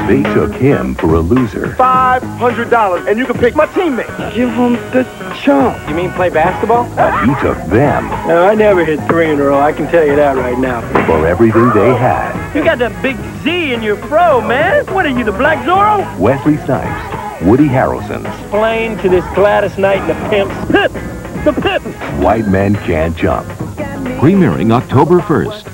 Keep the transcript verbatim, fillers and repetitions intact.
They took him for a loser. five hundred dollars, and you can pick my teammate. Give him the chump. You mean play basketball? He took them No, I never hit three in a row. I can tell you that right now. for everything they had. You got that big Z in your fro, man. What are you, the Black Zorro? Wesley Snipes, Woody Harrelson. Explain to this Gladys Knight and the pimps. Pip! The pip! White Men Can't Jump. Premiering October first.